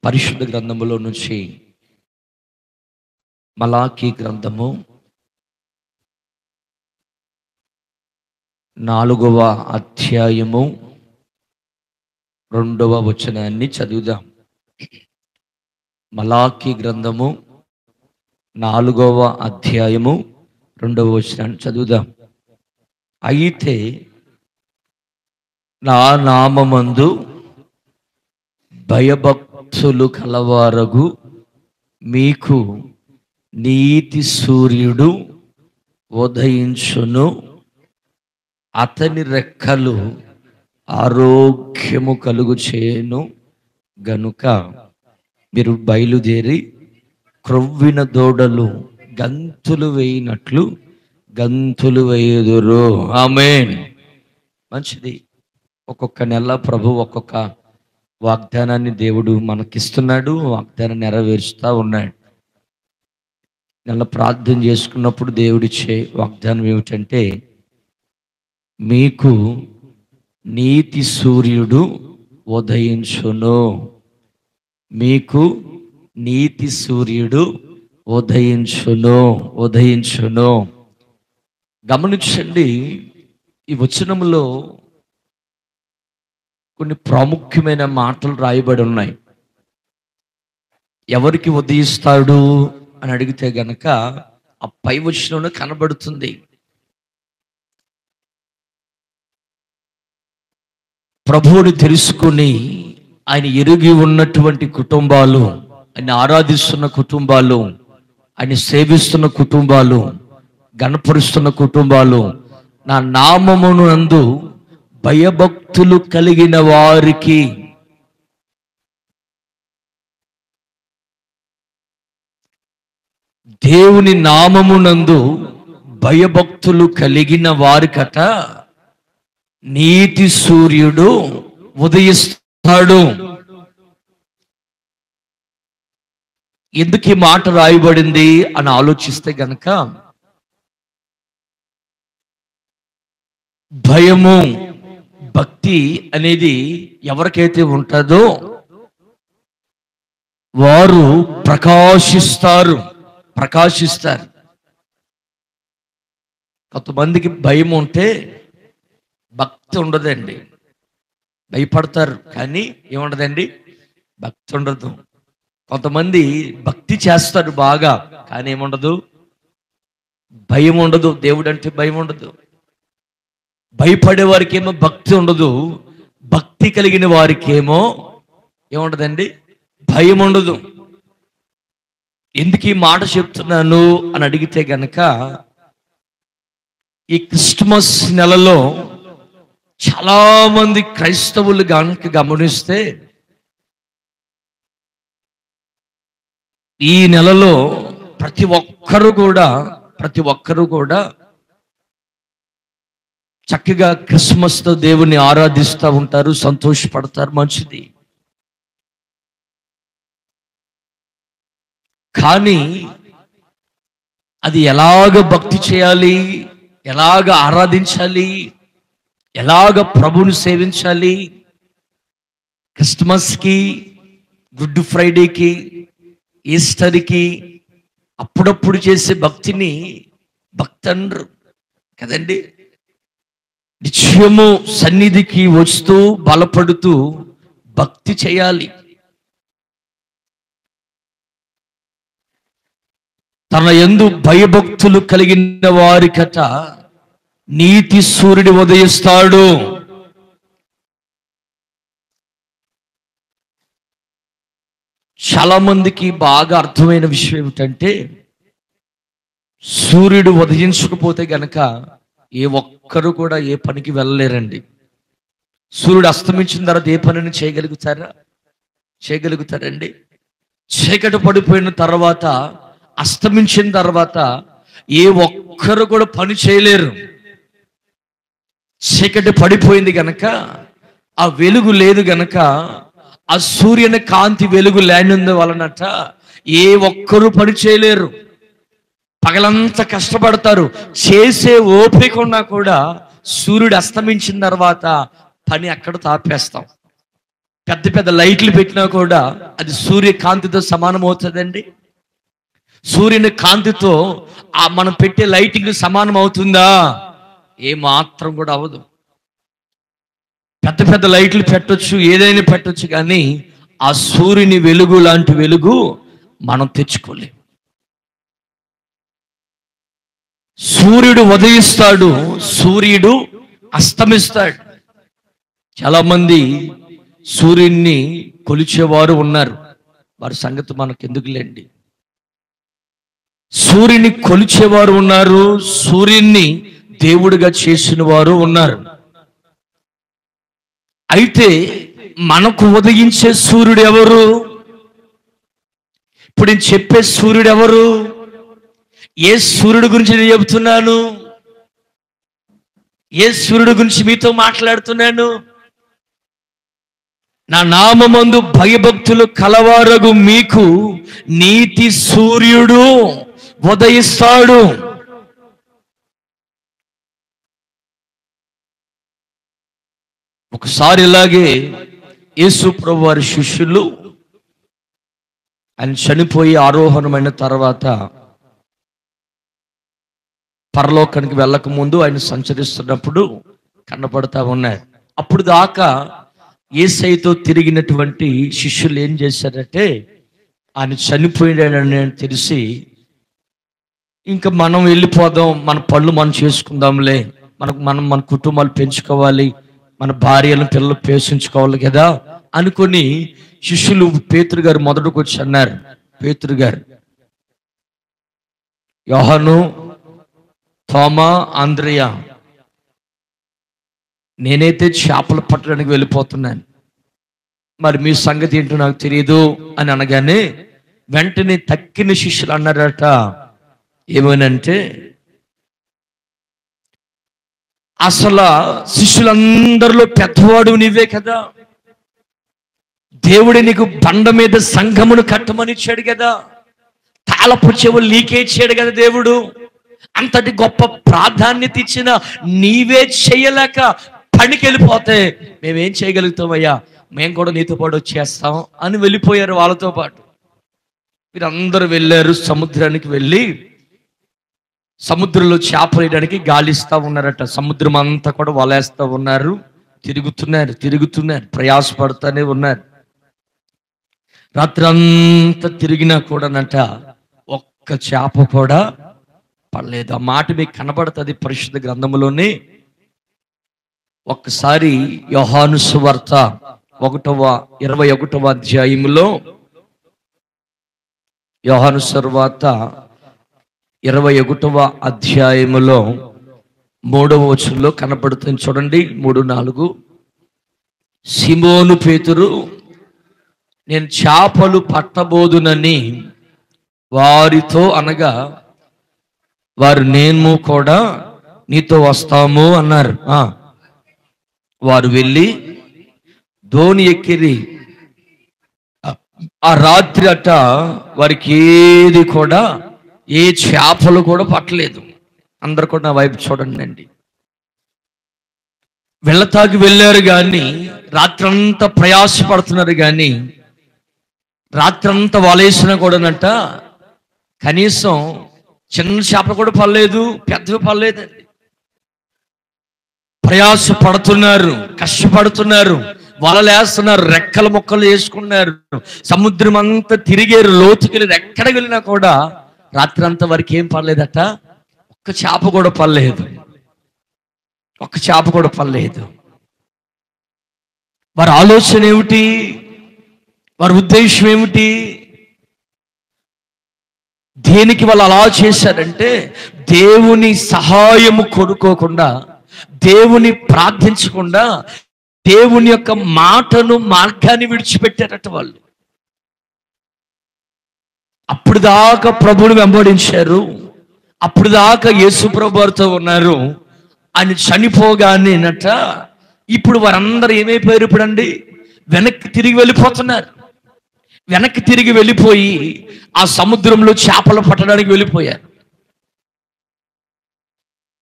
పరిశుద్ధ గ్రంథములో నుంచి మలాకీ గ్రంథము 4వ అధ్యాయము 2వ వచనాన్ని చదువుదాం. మలాకీ గ్రంథము 4వ అధ్యాయము 2వ వచనాన్ని చదువుదాం. అయితే నా నామమందు భయభక్తులు కలవారగు మీకు నీతి సూర్యుడు ఉదయించును, అతని రెక్కలు ఆరోగ్యము కలుగు చేయను గనుక మీరు బయలుదేరి క్రొవ్విన దూడలు గంతులు వేయినట్లు గంతులు వేయుదురు. ఆమేన్. మంచిది. ఒక్కొక్క నెల ప్రభు ఒక్కొక్క వాగ్దానాన్ని దేవుడు మనకిస్తున్నాడు, వాగ్దానం నెరవేరుస్తూ ఉన్నాడు. నెల ప్రార్థన చేసుకున్నప్పుడు దేవుడిచ్చే వాగ్దానం ఏమిటంటే, మీకు నీతి సూర్యుడు ఉదయించును, మీకు నీతి సూర్యుడు ఉదయించును. ఉదయించును. గమనించండి, ఈ వచనములో కొన్ని ప్రాముఖ్యమైన మాటలు రాయబడి ఉన్నాయి. ఎవరికి ఉదయిస్తాడు అని అడిగితే గనక ఆ పై వచనంలో కనబడుతుంది. ప్రభువుని తెలుసుకుని ఆయన ఎరిగి ఉన్నటువంటి కుటుంబాలు, ఆయన ఆరాధిస్తున్న కుటుంబాలు, ఆయన సేవిస్తున్న కుటుంబాలు, గణపరుస్తున్న కుటుంబాలు, నా నామమును నందు భయభక్తులు కలిగిన వారికి దేవుని నామమునందు భయభక్తులు కలిగిన వారికట నీతి సూర్యుడు ఉదయిస్తాడు. ఎందుకు ఈ మాట రాయబడింది అని ఆలోచిస్తే గనక, భయము భక్తి అనేది ఎవరికైతే ఉంటుందో వారు ప్రకాశిస్తారు. కొంతమందికి భయం ఉంటే భక్తి ఉండదండి. భయపడతారు కానీ ఏముండదండి, భక్తి ఉండదు. కొంతమంది భక్తి చేస్తారు బాగా, కానీ ఏముండదు, భయం ఉండదు. దేవుడు అంటే భయం ఉండదు. భయపడే వారికి ఏమో భక్తి ఉండదు, భక్తి కలిగిన వారికి ఏమో ఏముండదండి, భయం ఉండదు. ఎందుకు ఈ మాట చెప్తున్నాను అని అడిగితే గనక, ఈ క్రిస్మస్ నెలలో చాలా మంది క్రైస్తవులు గనుక గమనిస్తే, ఈ నెలలో ప్రతి ఒక్కరు కూడా చక్కగా క్రిస్మస్తో దేవుని ఆరాధిస్తూ ఉంటారు, సంతోషపడతారు. మంచిది. కానీ అది ఎలాగ భక్తి చేయాలి, ఎలాగ ఆరాధించాలి, ఎలాగ ప్రభుని సేవించాలి, క్రిస్మస్కి, గుడ్ ఫ్రైడేకి, ఈస్టర్కి అప్పుడప్పుడు చేసే భక్తిని భక్తి అనరు కదండి. నిత్యము సన్నిధికి వస్తూ బలపడుతూ భక్తి చేయాలి. తన యందు భయభక్తులు కలిగిన వారికట నీతి సూర్యుడు ఉదయిస్తాడు. చాలా మందికి బాగా అర్థమైన విషయం ఏమిటంటే, సూర్యుడు ఉదయించకపోతే గనక ఏ ఒక్కరు కూడా ఏ పనికి వెళ్ళలేరండి. సూర్యుడు అస్తమించిన తర్వాత ఏ పనిని చేయగలుగుతారండి? చీకటి పడిపోయిన తర్వాత, అస్తమించిన తర్వాత ఏ ఒక్కరు కూడా పని చేయలేరు. చీకటి పడిపోయింది గనక, ఆ వెలుగు లేదు గనక, ఆ సూర్యుని కాంతి వెలుగు లేనందు వలనట ఏ ఒక్కరు పని చేయలేరు. పగలంతా కష్టపడతారు, చేసే ఓపిక ఉన్నా కూడా సూర్యుడు అస్తమించిన తర్వాత పని అక్కడ తాపేస్తాం. పెద్ద పెద్ద లైట్లు పెట్టినా కూడా అది సూర్యకాంతితో సమానం అవుతుందండి? సూర్యుని కాంతితో మనం పెట్టే లైటింగ్ సమానం అవుతుందా? ఏ మాత్రం కూడా అవ్వదు. పెద్ద పెద్ద లైట్లు పెట్టొచ్చు, ఏదైనా పెట్టొచ్చు, కానీ ఆ సూర్యుని వెలుగు లాంటి వెలుగు మనం తెచ్చుకోలేం. సూర్యుడు ఉదయిస్తాడు, సూర్యుడు అస్తమిస్తాడు. చాలా మంది సూర్యుడిని కొలిచేవారు ఉన్నారు, వారి సంగతి మనకెందుకులేండి. సూర్యుని కొలిచేవారు ఉన్నారు, సూర్యుని దేవుడిగా చేసిన వారు ఉన్నారు. అయితే మనకు ఉదయించే సూర్యుడు ఎవరు? ఇప్పుడు నేను చెప్పే సూర్యుడు ఎవరు? ఏ సూర్యుడు గురించి నేను చెబుతున్నాను? ఏ సూర్యుడు గురించి మీతో మాట్లాడుతున్నాను? నా నామమందు భయభక్తులు కలవారగు మీకు నీతి సూర్యుడు ఉదయిస్తాడు. ఒకసారి ఇలాగే యేసు ప్రభు వారి శిష్యులు ఆయన చనిపోయి ఆరోహణమైన తర్వాత పరలోకానికి వెళ్ళక ముందు ఆయన సంచరిస్తున్నప్పుడు కనపడతా ఉన్నాయి. అప్పుడు దాకా యేసయ్యతో తిరిగినటువంటి శిష్యులు ఏం చేశారంటే, ఆయన చనిపోయాడని తెలిసి ఇంకా మనం వెళ్ళిపోదాం, మన పనులు మనం చేసుకుందాంలే, మన కుటుంబాలు పెంచుకోవాలి, మన భార్యలను పిల్లలు పోషించుకోవాలి కదా అనుకుని శిష్యులు పేతురు గారు మొదటకు వచ్చి అన్నారు, పేతురు గారు, యోహాను, తోమా, ఆంద్రియా, నేనైతే చేపలు పట్టడానికి వెళ్ళిపోతున్నాను, మరి మీ సంగతి ఏంటో నాకు తెలియదు అని అనగానే వెంటనే తక్కిన శిష్యులు అన్నారట, ఏమనంటే, అసలు శిష్యులందరిలో పెద్దవాడు నీవే కదా, దేవుడు నీకు బండ మీద సంఘమును కట్టమని ఇచ్చాడు కదా, తాళపు చెవులు నీకే ఇచ్చాడు కదా దేవుడు, అంతటి గొప్ప ప్రాధాన్యత ఇచ్చిన నీవే చేయలేక పనికి వెళ్ళిపోతే మేమేం చేయగలుగుతామయ్యా, మేము కూడా నీతో పాటు వచ్చేస్తాం అని వెళ్ళిపోయారు వాళ్ళతో పాటు. వీరందరూ వెళ్ళారు, సముద్రానికి వెళ్ళి సముద్రంలో చేపలు వేయడానికి గాలిస్తూ ఉన్నారట. సముద్రం అంతా కూడా వలేస్తూ ఉన్నారు, తిరుగుతున్నారు, ప్రయాసపడుతూనే ఉన్నారు. రాత్రి అంతా తిరిగినా కూడానట ఒక్క చేప కూడా పడలేదు. ఆ మాట మీకు కనబడుతుంది పరిశుద్ధ గ్రంథములోనే. ఒక్కసారి యోహాను సువార్త 21వ అధ్యాయములో, యోహాను సువార్త 21వ అధ్యాయములో 3వ వచనంలో కనబడుతుంది చూడండి, 3-4. సిమోను పేతురు, నేను చేపలు పట్టబోదునని వారితో అనగా వారు నేను కూడా నీతో వస్తాము అన్నారు. వారు వెళ్ళి దోణి ఎక్కిరి. ఆ రాత్రి అట వారికి ఏది కూడా, ఏ చేపలు కూడా పట్టలేదు. అందరు కూడా నా వైపు చూడండి అండి. వెళ్ళతాకి వెళ్ళారు కానీ రాత్రంతా ప్రయాసపడుతున్నారు, కానీ రాత్రంతా వలేసినా కూడానట కనీసం చిన్న చేపలు కూడా పడలేదు, పెద్దవి పడలేదండి. ప్రయాస పడుతున్నారు, కష్టపడుతున్నారు, వలలేస్తున్నారు, రెక్కల మొక్కలు వేసుకున్నారు, సముద్రం అంతా తిరిగారు, లోతుకెళ్ళి ఎక్కడికి వెళ్ళినా కూడా రాత్రి అంతా వారికి ఏం పడలేదట, ఒక్క చేప కూడా పడలేదు. వారి ఆలోచన ఏమిటి? వారి ఉద్దేశం ఏమిటి? దేనికి వాళ్ళు అలా చేశారంటే, దేవుని సహాయము కోరుకోకుండా, దేవుని ప్రార్థించకుండా, దేవుని యొక్క మాటను, మార్గాన్ని విడిచిపెట్టారట వాళ్ళు. అప్పుడు దాకా ప్రభువుని వెంబడించారు, అప్పుడు దాకా యేసు ప్రభువుతో ఉన్నారు. ఆయన చనిపోగానేనట ఇప్పుడు వారందరూ ఏమైపోయారు? ఇప్పుడండి వెనక్కి తిరిగి వెళ్ళిపోతున్నారు. వెనక్కి తిరిగి వెళ్ళిపోయి ఆ సముద్రంలో చేపలు పట్టడానికి వెళ్ళిపోయారు.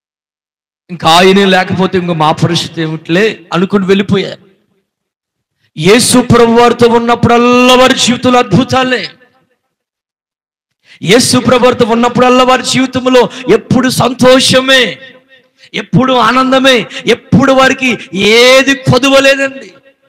ఇంకా ఆయనే లేకపోతే ఇంకా మా పరిస్థితి ఏమిట్లే అనుకుని వెళ్ళిపోయారు. యేసు ప్రభు వారితో ఉన్నప్పుడల్లా వారి జీవితంలో అద్భుతాలే. యేసు ప్రభు వారితో ఉన్నప్పుడల్లా వారి జీవితంలో ఎప్పుడు సంతోషమే, ఎప్పుడు ఆనందమే, ఎప్పుడు వారికి ఏది కొదువలేదండి.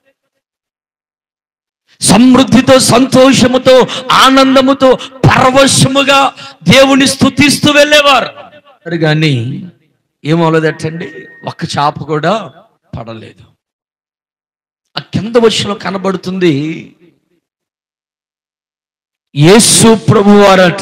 సమృద్ధితో, సంతోషముతో, ఆనందముతో, పరవశముగా దేవుని స్తుతిస్తూ వెళ్ళేవారు. కానీ ఏమవలేదటండి, ఒక్క చాప కూడా పడలేదు. ఆ కింద వచనంలో కనబడుతుంది, యేసు ప్రభువారట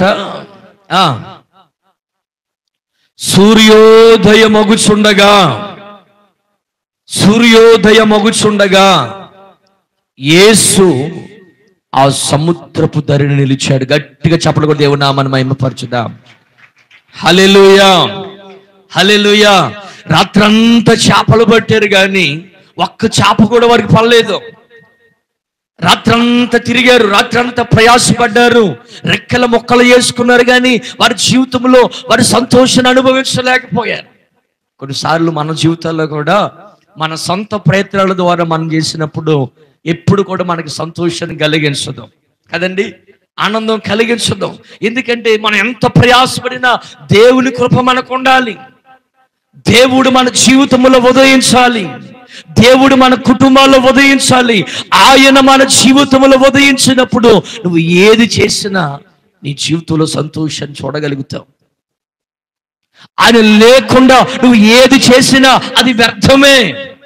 సూర్యోదయమగుచుండగా యేసు ఆ సముద్రపు ధరిని నిలిచాడు. గట్టిగా చప్పట్లు కొట్టి దేవుని నామమును మహిమపరచుదాం. హల్లెలూయా, హల్లెలూయా. రాత్రంతా చేపలు పట్టారు కానీ ఒక్క చేప కూడా వారికి పడలేదు. రాత్రంతా తిరిగారు, రాత్రంతా ప్రయాసపడ్డారు, రెక్కల మొక్కలు వేసుకున్నారు, కానీ వారి జీవితంలో వారి సంతోషాన్ని అనుభవించలేకపోయారు. కొన్నిసార్లు మన జీవితాల్లో కూడా మన సొంత ప్రయత్నాల ద్వారా మనం చేసినప్పుడు ఎప్పుడు కూడా మనకి సంతోషాన్ని కలిగించదు కదండి, ఆనందం కలిగించదు. ఎందుకంటే మనం ఎంత ప్రయాసపడినా దేవుని కృప మనకు ఉండాలి. దేవుడు మన జీవితంలో ఉదయించాలి, దేవుడు మన కుటుంబాల్లో ఉదయించాలి. ఆయన మన జీవితంలో ఉదయించినప్పుడు నువ్వు ఏది చేసినా నీ జీవితంలో సంతోషాన్ని చూడగలుగుతావు. ఆయన లేకుండా నువ్వు ఏది చేసినా అది వ్యర్థమే.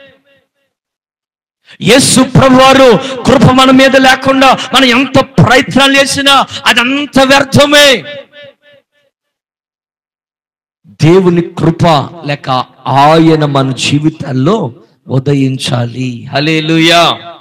యేసు ప్రభువారు కృప మన మీద లేకుండా మనం ఎంత ప్రయత్నాలు చేసినా అదంత వ్యర్థమే. దేవుని కృప లేక ఆయన మన జీవితాల్లో ఉదయించాలి. హల్లెలూయా.